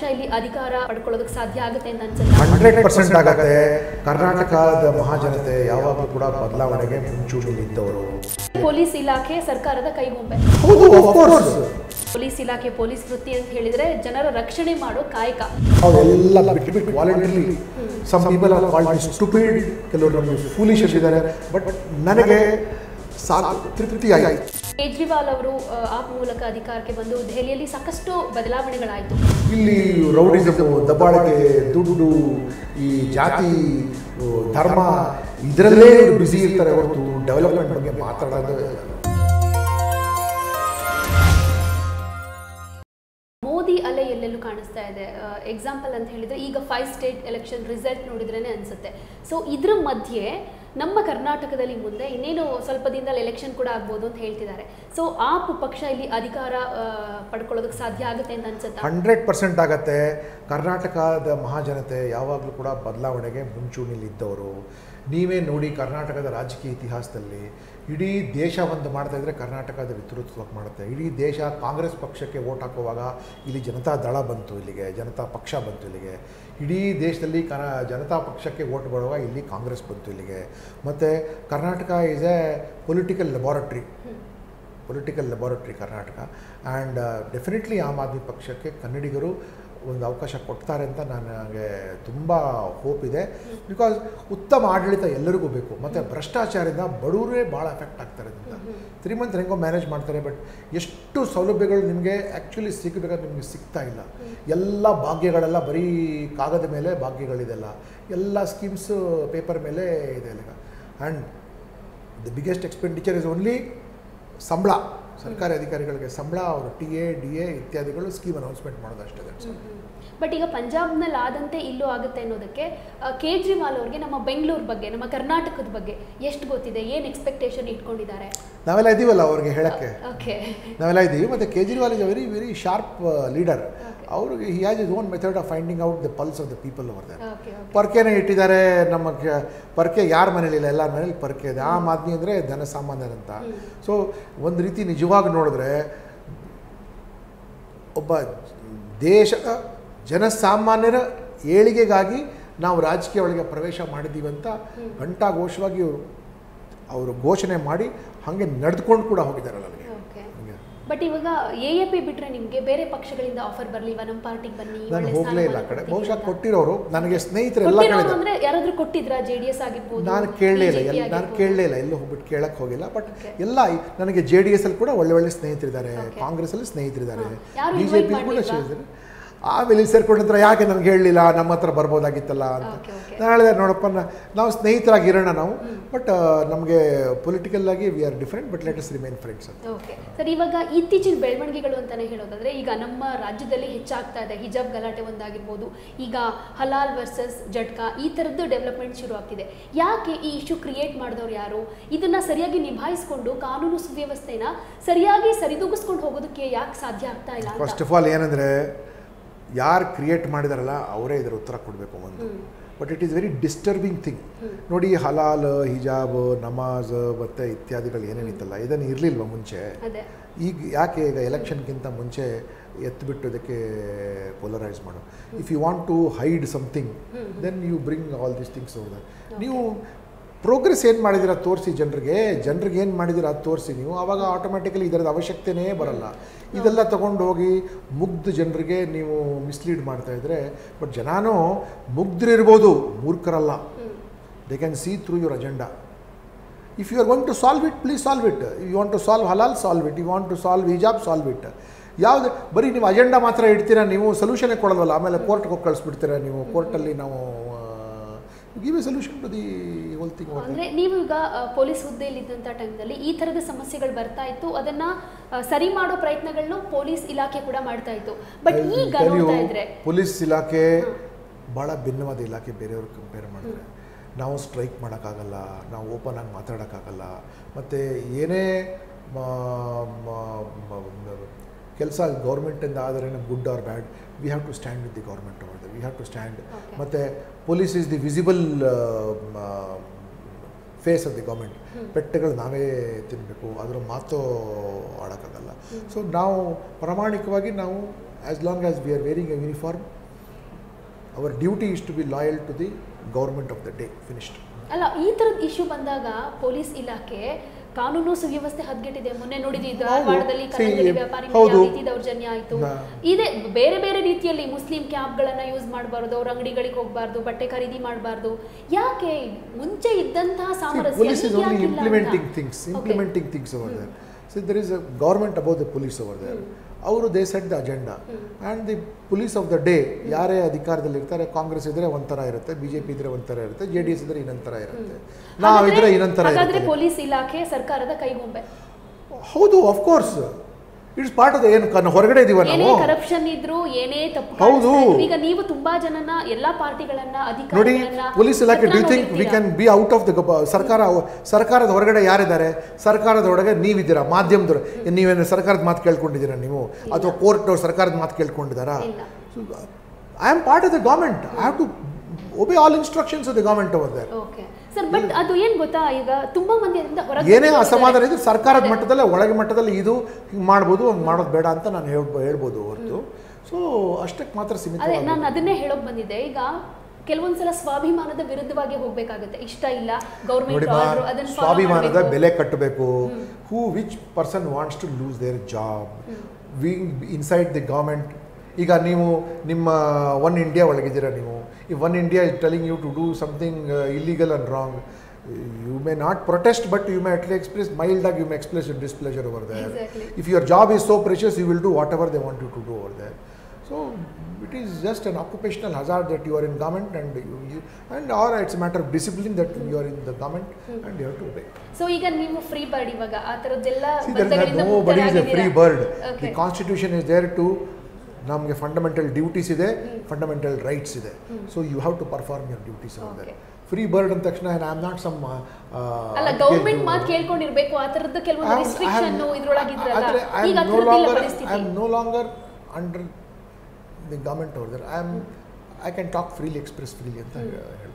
ಇಲ್ಲಿ ಅಧಿಕಾರ ಪಡ್ಕೊಳ್ಳೋದಕ್ಕೆ ಸಾಧ್ಯ ಆಗುತ್ತೆ ಅಂತ ಅನ್ಸುತ್ತೆ? 100% ಆಗುತ್ತೆ. ಕರ್ನಾಟಕದ ಮಹಾಜನತೆ ಯಾವಾಗಲೂ ಕೂಡ ಬದಲಾವಣೆಗೆ ಮುಂಚೂಣಿಯಲ್ಲಿದ್ದವರು. ಪೊಲೀಸ್ ಇಲಾಖೆ ಸರ್ಕಾರದ ಕೈಗೊಂಬೆ. ಹೌದು, ಆಫ್ ಕೋರ್ಸ್. ಪೊಲೀಸ್ ಇಲಾಖೆ, ಪೊಲೀಸ್ ವೃತ್ತಿ ಅಂತ ಹೇಳಿದ್ರೆ ಜನರ ರಕ್ಷಣೆ ಮಾಡೋ ಕಾಯಕ. ಅವೆಲ್ಲ ಬಿಟ್ಟು voluntary. Some people are called stupid, ಕೆಲವರು ನಮಗೆ ಫೂಲಿಶ್ ಇದ್ದಾರೆ. ಬಟ್ ನನಗೆ ತೃಪ್ತಿ ಆಯಿತು. ಕೇಜ್ರಿವಾಲ್ ಅವರು ಆಪ್ ಮೂಲಕ ಅಧಿಕಾರಕ್ಕೆ ಬಂದು ದೆಹಲಿಯಲ್ಲಿ ಸಾಕಷ್ಟು ಬದಲಾವಣೆಗಳಾಯಿತು. ಇಲ್ಲಿ ರೌಡಿಸಮ್, ದಬ್ಬಾಳಿಕೆ, ದುಡ್ಡು, ಈ ಜಾತಿ, ಧರ್ಮ ಇದರಲ್ಲೇ ಬ್ಯುಸಿ ಇರ್ತಾರೆ ಹೊರತು ಡೆವಲಪ್ಮೆಂಟ್ ಬಗ್ಗೆ ಮಾತಾಡೋದು. ಮೋದಿ ಅಲೆ ಎಲ್ಲೆಲ್ಲೂ ಕಾಣಿಸ್ತಾ ಇದೆ. ಎಕ್ಸಾಂಪಲ್ ಅಂತ ಹೇಳಿದ್ರೆ ಈಗ 5 ಸ್ಟೇಟ್ ಎಲೆಕ್ಷನ್ ರಿಸಲ್ಟ್ ನೋಡಿದ್ರೇನೆ ಅನ್ಸುತ್ತೆ. ಸೊ ಇದ್ರ ಮಧ್ಯೆ ನಮ್ಮ ಕರ್ನಾಟಕದಲ್ಲಿ ಮುಂದೆ ಇನ್ನೇನು ಸ್ವಲ್ಪ ದಿನದಲ್ಲಿ ಎಲೆಕ್ಷನ್ ಕೂಡ ಆಗ್ಬೋದು ಅಂತ ಹೇಳ್ತಿದ್ದಾರೆ. ಸೊ ಆಪ್ ಪಕ್ಷ ಇಲ್ಲಿ ಅಧಿಕಾರ ಪಡ್ಕೊಳ್ಳೋದಕ್ಕೆ ಸಾಧ್ಯ ಆಗುತ್ತೆ ಅಂತ ಅನ್ಸುತ್ತೆ? 100% ಆಗುತ್ತೆ. ಕರ್ನಾಟಕದ ಮಹಾಜನತೆ ಯಾವಾಗಲೂ ಕೂಡ ಬದಲಾವಣೆಗೆ ಮುಂಚೂಣಿಯಲ್ಲಿದ್ದವರು. ನೀವೇ ನೋಡಿ, ಕರ್ನಾಟಕದ ರಾಜಕೀಯ ಇತಿಹಾಸದಲ್ಲಿ ಇಡೀ ದೇಶ ಒಂದು ಮಾಡ್ತಾ ಇದ್ದರೆ ಕರ್ನಾಟಕದ ನೇತೃತ್ವ ಮಾಡುತ್ತೆ. ಇಡೀ ದೇಶ ಕಾಂಗ್ರೆಸ್ ಪಕ್ಷಕ್ಕೆ ವೋಟ್ ಹಾಕುವಾಗ ಇಲ್ಲಿ ಜನತಾ ದಳ ಬಂತು, ಇಲ್ಲಿಗೆ ಜನತಾ ಪಕ್ಷ ಬಂತು. ಇಲ್ಲಿಗೆ ಇಡೀ ದೇಶದಲ್ಲಿ ಜನತಾ ಪಕ್ಷಕ್ಕೆ ವೋಟ್ ಬರುವಾಗ ಇಲ್ಲಿ ಕಾಂಗ್ರೆಸ್ ಬಂತು ಇಲ್ಲಿಗೆ. ಮತ್ತು Karnataka is a political laboratory Karnataka. And definitely Aam Aadmi ಪಕ್ಷಕ್ಕೆ ಕನ್ನಡಿಗರು ಒಂದು ಅವಕಾಶ ಕೊಡ್ತಾರೆ ಅಂತ ನನಗೆ ತುಂಬ ಹೋಪ್ ಇದೆ. ಬಿಕಾಸ್ ಉತ್ತಮ ಆಡಳಿತ ಎಲ್ಲರಿಗೂ ಬೇಕು. ಮತ್ತು ಭ್ರಷ್ಟಾಚಾರದಿಂದ ಬಡವರೇ ಭಾಳ ಎಫೆಕ್ಟ್ ಆಗ್ತಾರೆ ಅಂತ. ಶ್ರೀಮಂತರು ಹೆಂಗೋ ಮ್ಯಾನೇಜ್ ಮಾಡ್ತಾರೆ, ಬಟ್ ಎಷ್ಟು ಸೌಲಭ್ಯಗಳು ನಿಮಗೆ ಆ್ಯಕ್ಚುಲಿ ಸಿಗಬೇಕಾದ್ರೆ ನಿಮಗೆ ಸಿಗ್ತಾ ಇಲ್ಲ. ಎಲ್ಲ ಭಾಗ್ಯಗಳೆಲ್ಲ ಬರೀ ಕಾಗದ ಮೇಲೆ ಭಾಗ್ಯಗಳಿದೆಲ್ಲ, ಎಲ್ಲ ಸ್ಕೀಮ್ಸು ಪೇಪರ್ ಮೇಲೆ ಇದೆ ಈಗ. And the biggest expenditure is only ಸಂಬಳ. ಸರ್ಕಾರಿ ಅಧಿಕಾರಿಗಳಿಗೆ ಸಂಬಳ, ಅವರು TA, DA ಇತ್ಯಾದಿಗಳು ಸ್ಕೀಮ್ ಅನೌನ್ಸ್ಮೆಂಟ್ ಮಾಡೋದು ಅಷ್ಟೇ. ಬಟ್ ಈಗ ಪಂಜಾಬ್ನಲ್ಲಿ ಆದಂತೆ ಇಲ್ಲೂ ಆಗುತ್ತೆ ಅನ್ನೋದಕ್ಕೆ ಕೇಜ್ರಿವಾಲ್ ಅವ್ರಿಗೆ ನಮ್ಮ ಬೆಂಗಳೂರು ಬಗ್ಗೆ, ನಮ್ಮ ಕರ್ನಾಟಕದ ಬಗ್ಗೆ ಎಷ್ಟು ಗೊತ್ತಿದೆ? ಏನು ಎಕ್ಸ್ಪೆಕ್ಟೇಷನ್ ಇಟ್ಕೊಂಡಿದ್ದಾರೆ? ನಾವೆಲ್ಲ ಇದ್ದೀವಲ್ಲ ಅವ್ರಿಗೆ ಹೇಳೋಕ್ಕೆ. ಓಕೆ, ನಾವೆಲ್ಲ ಇದ್ದೀವಿ. ಮತ್ತು Kejriwal is a very sharp leader. ಅವ್ರಿಗೆ he has his own method of finding out the pulse of the people over there. ಪರ್ಕೆನೇ ಇಟ್ಟಿದ್ದಾರೆ. ನಮ್ಮ ಪರ್ಕೆ ಯಾರ ಮನೇಲಿಲ್ಲ, ಎಲ್ಲರ ಮನೇಲಿ ಪರ್ಕೆ ಇದೆ. ಆಮ್ ಆದ್ಮಿ ಅಂದರೆ ಜನಸಾಮಾನ್ಯರಂತ. ಸೊ ಒಂದು ರೀತಿ ನಿಜವಾಗಿ ನೋಡಿದ್ರೆ ಒಬ್ಬ ದೇಶದ ಜನಸಾಮಾನ್ಯರ ಏಳಿಗೆಗಾಗಿ ನಾವು ರಾಜಕೀಯ ಒಳಗೆ ಪ್ರವೇಶ ಮಾಡಿದ್ದೀವಿ ಅಂತ ಘಂಟಾಘೋಷವಾಗಿ ಅವರು ಘೋಷಣೆ ಮಾಡಿ ಹಾಗೆ ನಡೆದುಕೊಂಡು ಕೂಡ ಹೋಗಿದ್ದಾರಲ್ಲ ನನಗೆ. ಬಟ್ ಇವಾಗ AAP ಬಿಟ್ಟರೆ ನಿಮಗೆ ಬೇರೆ ಪಕ್ಷಗಳಿಂದ ಆಫರ್ ಬರಲಿಲ್ವಾ? ನಮ್ಮ ಪಾರ್ಟಿಗೆ ಬನ್ನಿ. ನಾನು ಹೋಗಲೇ ಇಲ್ಲ ಆ ಕಡೆ. ಬಹುಶಃ ಕೊಟ್ಟಿರೋರು ನನಗೆ ಸ್ನೇಹಿತರು ಎಲ್ಲ ಕಡೆ ಅಂದರೆ ಯಾರಾದರೂ ಕೊಟ್ಟಿದ್ರಾ? JDS ಆಗಿರ್ಬೋದು. ನಾನು ಕೇಳಲೇ ಇಲ್ಲ, ಎಲ್ಲೂ ಹೋಗ್ಬಿಟ್ಟು ಕೇಳಕ್ಕೆ ಹೋಗಿಲ್ಲ. ಬಟ್ ಎಲ್ಲ ನನಗೆ JDS ಅಲ್ಲಿ ಕೂಡ ಒಳ್ಳೆ ಸ್ನೇಹಿತರಿದ್ದಾರೆ, ಕಾಂಗ್ರೆಸ್ಸಲ್ಲಿ ಸ್ನೇಹಿತರಿದ್ದಾರೆ, BJP ಕೂಡ ಸೇರಿದ್ದಾರೆ. ಆಮೇಲೆ ಸೇರ್ಕೊಂಡ ನಂತರ ಯಾಕೆ ನನಗೆ ಹೇಳಲಿಲ್ಲ, ನಮ್ಮ ಹತ್ರ ಬರ್ಬೋದಾಗಿತ್ತಲ್ಲ ಅಂತ ನಾನು ಹೇಳಿದೆ. ನೋಡಪ್ಪ, ನಾವು ಸ್ನೇಹಿತರಾಗಿರೋಣ ನಾವು, ಬಟ್ ನಮಗೆ ಪೊಲಿಟಿಕಲ್ ಆಗಿ we are different, but let us remain friends ಅಂತ. ಓಕೆ ಸರ್, ಇವಾಗ ಇತ್ತೀಚಿನ ಬೆಳವಣಿಗೆಗಳು ಅಂತಲೇ ಹೇಳೋದಾದರೆ ಈಗ ನಮ್ಮ ರಾಜ್ಯದಲ್ಲಿ ಹೆಚ್ಚಾಗ್ತಾ ಇದೆ. ಹಿಜಾಬ್ ಗಲಾಟೆ ಒಂದಾಗಿರ್ಬೋದು, ಈಗ ಹಲಾಲ್ ವರ್ಸಸ್ ಜಟ್ಕಾ, ಈ ಥರದ್ದು ಡೆವಲಪ್ಮೆಂಟ್ ಶುರು ಆಗ್ತಿದೆ. ಯಾಕೆ ಈ ಇಶ್ಯೂ ಕ್ರಿಯೇಟ್ ಮಾಡಿದವ್ರು ಯಾರು? ಇದನ್ನು ಸರಿಯಾಗಿ ನಿಭಾಯಿಸ್ಕೊಂಡು ಕಾನೂನು ಸುವ್ಯವಸ್ಥೆನ ಸರಿಯಾಗಿ ಸರಿದೂಗಿಸ್ಕೊಂಡು ಹೋಗೋದಕ್ಕೆ ಯಾಕೆ ಸಾಧ್ಯ ಆಗ್ತಾ ಇಲ್ಲ? ಫಸ್ಟ್ ಆಫ್ ಆಲ್ ಏನಂದರೆ, ಯಾರು ಕ್ರಿಯೇಟ್ ಮಾಡಿದಾರಲ್ಲ ಅವರೇ ಇದರ ಉತ್ತರ ಕೊಡಬೇಕು ಒಂದು. But it is very disturbing thing. ನೋಡಿ, ಹಲಾಲ್, ಹಿಜಾಬ್, ನಮಾಜ್ ಮತ್ತು ಇತ್ಯಾದಿಗಳು ಏನೇನಿತ್ತಲ್ಲ, ಇದನ್ನು ಇರಲಿಲ್ವ ಮುಂಚೆ? ಈಗ ಯಾಕೆ ಈಗ ಎಲೆಕ್ಷನ್ಗಿಂತ ಮುಂಚೆ ಎತ್ತಿಬಿಟ್ಟು ಇದಕ್ಕೆ ಪೋಲರೈಸ್ ಮಾಡು? If you want to hide something, then you bring all these things over. ನೀವು ಪ್ರೋಗ್ರೆಸ್ ಏನು ಮಾಡಿದ್ದೀರ ತೋರಿಸಿ ಜನರಿಗೆ ಏನು ಮಾಡಿದ್ದೀರ ಅದು ತೋರಿಸಿ ನೀವು. ಆವಾಗ ಆಟೋಮೆಟಿಕಲಿ ಇದರದ ಅವಶ್ಯಕತೆಯೇ ಬರಲ್ಲ. ಇದೆಲ್ಲ ತೊಗೊಂಡು ಹೋಗಿ ಮುಗ್ಧ ಜನರಿಗೆ ನೀವು ಮಿಸ್ಲೀಡ್ ಮಾಡ್ತಾಯಿದ್ರೆ, ಬಟ್ ಜನನೂ ಮುಗ್ಧರಿರ್ಬೋದು, ಮೂರ್ಖರಲ್ಲ. They can see through your agenda. If you are going to solve it, please solve it. You want to solve ಹಲಾಲ್, solve it. You want to solve ಹಿಜಾಬ್, ಸಾಲ್ವ್ ಇಟ್. ಯಾವುದು ಬರೀ ನೀವು ಅಜೆಂಡಾ ಮಾತ್ರ ಇಡ್ತೀರಾ, ನೀವು ಸೊಲ್ಯೂಷನ್ನೇ ಕೊಡೋದಲ್ಲ. ಆಮೇಲೆ ಕೋರ್ಟ್ಗೆ ಹೋಗಿ ಕಳಿಸ್ಬಿಡ್ತೀರಾ ನೀವು. ಕೋರ್ಟಲ್ಲಿ ನಾವು give a solution to the whole thing. ಅಂದರೆ ನೀವು ಈಗ ಪೊಲೀಸ್ ಹುದ್ದೆಯಲ್ಲಿದ್ದಂಥ ಟೈಮ್ನಲ್ಲಿ ಈ ಥರದ ಸಮಸ್ಯೆಗಳು ಬರ್ತಾ ಇತ್ತು, ಅದನ್ನು ಸರಿ ಮಾಡೋ ಪ್ರಯತ್ನಗಳನ್ನು ಪೊಲೀಸ್ ಇಲಾಖೆ ಕೂಡ ಮಾಡ್ತಾ ಇತ್ತು. ಬಟ್ ಈಗ ನೋಡ್ತಾ ಇದ್ರೆ ಪೊಲೀಸ್ ಇಲಾಖೆ ಭಾಳ ಭಿನ್ನವಾದ ಇಲಾಖೆ ಬೇರೆಯವ್ರಿಗೆ ಕಂಪೇರ್ ಮಾಡಿದ್ರೆ. ನಾವು ಸ್ಟ್ರೈಕ್ ಮಾಡೋಕ್ಕಾಗಲ್ಲ, ನಾವು ಓಪನ್ ಆಗಿ ಮಾತಾಡೋಕ್ಕಾಗಲ್ಲ. ಮತ್ತು ಏನೇ ಕೆಲಸ ಗೌರ್ಮೆಂಟಿಂದ ಆದರೆ good or bad, we have to stand with the government over we have to stand. ಮತ್ತು police is the visible face of the government. ಪೆಟ್ಟೆಗಳು ನಾವೇ ತಿನ್ನಬೇಕು, ಅದರ ಮಾತು ಆಡೋಕ್ಕಾಗಲ್ಲ. ಸೊ ನಾವು ಪ್ರಾಮಾಣಿಕವಾಗಿ ನಾವು as long as we are wearing a uniform, our duty is to be loyal to the government of the day. Finished. ಅಲ್ಲ, ಈ ಥರದ ಇಶ್ಯೂ ಬಂದಾಗ ಪೊಲೀಸ್ ಇಲಾಖೆ ಕಾನೂನು ಸುವ್ಯವಸ್ಥೆ ಹದಗೆಟ್ಟಿದೆ. ಮೊನ್ನೆ ನೋಡಿದ್ವಿ ಧಾರವಾಡದಲ್ಲಿ ಕನ್ನಂಗಡಿ ವ್ಯಾಪಾರಿ ಮೇಲೆ ಯಾವ ರೀತಿ ದೌರ್ಜನ್ಯ ಆಯಿತು. ಇದೆ ಬೇರೆ ಬೇರೆ ರೀತಿಯಲ್ಲಿ ಮುಸ್ಲಿಂ ಕ್ಯಾಬ್ಗಳನ್ನು ಯೂಸ್ ಮಾಡಬಾರ್ದು, ಅವ್ರ ಅಂಗಡಿಗಳಿಗೆ ಹೋಗಬಾರ್ದು, ಬಟ್ಟೆ ಖರೀದಿ ಮಾಡಬಾರ್ದು. ಯಾಕೆ ಮುಂಚೆ ಇದ್ದಂತಹ ಸಾಮರಸ್ಯ Police is only implementing things over there. See, there is a government above the police over there. ಅವರು they set the agenda and the police of the day ಯಾರೇ ಅಧಿಕಾರದಲ್ಲಿ ಇರ್ತಾರೆ, ಕಾಂಗ್ರೆಸ್ ಇದ್ರೆ ಒಂಥರ ಇರುತ್ತೆ, ಬಿಜೆಪಿ ಇದ್ರೆ ಒಂಥರ ಇರುತ್ತೆ, JDS ಇದ್ರೆ ಇನ್ನೊಂಥರ ಇರುತ್ತೆ, ನಾವಿದ್ರೆ ಇನ್ನೊಂಥರ ಇರುತ್ತೆ. ಪೊಲೀಸ್ ಇಲಾಖೆ ಸರ್ಕಾರದ ಕೈಗೊಂಬೆ. ಹೌದು, of course it's part of ಏನು ಹೊರಗಡೆ ಇದೀವ ನಾವು. ಕರಪ್ಷನ್ ಇದ್ರು ಏನೇ ತಪ್ಪು. ಹೌದು, ಈಗ ನೀವು ತುಂಬಾ ಜನನ ಎಲ್ಲಾ ಪಾರ್ಟಿಗಳನ್ನ ನೋಡಿ, ಪೊಲೀಸ್ ಇಲಾಖೆ do you think we can be out of the ಸರ್ಕಾರದ ಹೊರಗಡೆ ಯಾರಿದ್ದಾರೆ? ಸರ್ಕಾರದ ಒಳಗೆ ನೀವಿದ್ದೀರಾ, ಮಾಧ್ಯಮದವರು. ನೀವೇನು ಸರ್ಕಾರದ ಮಾತು ಕೇಳ್ಕೊಂಡಿದ್ದೀರಾ ನೀವು, ಅಥವಾ ಕೋರ್ಟ್ನವ್ರು ಸರ್ಕಾರದ ಮಾತು ಕೇಳ್ಕೊಂಡಿದ್ದಾರಾ? I am part of the government. I have to obey all instructions of the government over there. Okay sir, but ಅದು ಏನು ಗೊತ್ತಾ, ಈಗ ತುಂಬಾ ಮಂದಿ ಅದರಿಂದ ಹೊರಗೆ ಏನೇ ಅಸಮಾಧಾನ ಇದ್ರೆ ಸರ್ಕಾರದ ಮಟ್ಟದಲ್ಲೇ, ಒಳಗೆ ಮಟ್ಟದಲ್ಲಿ ಇದು ಹಿಂಗೆ ಮಾಡ್ಬೋದು, ಹಂಗೆ ಮಾಡೋದು ಬೇಡ ಅಂತ ನಾನು ಹೇಳ್ಬೋದು ಹೊರತು. ಸೊ ಅಷ್ಟಕ್ಕೆ ಮಾತ್ರ ಸೀಮಿತ. ನಾನು ಅದನ್ನೇ ಹೇಳೋಕೆ ಬಂದಿದ್ದೆ. ಈಗ ಕೆಲವೊಂದ್ಸಲ ಸ್ವಾಭಿಮಾನದ ವಿರುದ್ಧವಾಗಿ ಹೋಗ್ಬೇಕಾಗುತ್ತೆ. ಇಷ್ಟ ಇಲ್ಲ ಗೌರ್ಮೆಂಟ್ ಆರ್ಡರ್, ಅದನ್ನ ಸ್ವಾಭಿಮಾನದ ಬೆಲೆ ಕಟ್ಟಬೇಕು. Which person wants to lose their job inside the government. ಈಗ ನೀವು ನಿಮ್ಮ ಒನ್ ಇಂಡಿಯಾ ಒಳಗಿದ್ದೀರಾ. ನೀವು ಈ One India is telling you to do something illegal and wrong. You may not protest, but you may at least express mildly, you may express your displeasure over there. Exactly. If your job is so precious, you will do whatever they want you to do over there. So it is just an occupational hazard that you are in government, and or it's a matter of discipline that you are in the government and you have to obey. So ಈಗ ನೀವು free bird, ಇವಾಗ ಆ ಥರದ್ದೆಲ್ಲ nobody is a free bird. Okay. The constitution is there to ನಮಗೆ fundamental duties ಇದೆ, fundamental rights ಇದೆ. So you have to perform your duties over there. Free bird ಅಂದ ತಕ್ಷಣ ಐ ಆಮ್ ನಾಟ್ ಸಮ್ ಅಲ್ಲ, government ಮಾತು ಕೇಳ್ಕೊಂಡಿರಬೇಕು, ಆ ಥರದ್ದು ಕೆಲವೊಂದು ರಿಸ್ಟ್ರಿಕ್ಷನ್ ಇದ್ರೊಳಗಿದ್ರಲ್ಲ. ಈಗ I am no longer under the government over there. I can talk freely, express freely ಅಂತ ಹೇಳಿ.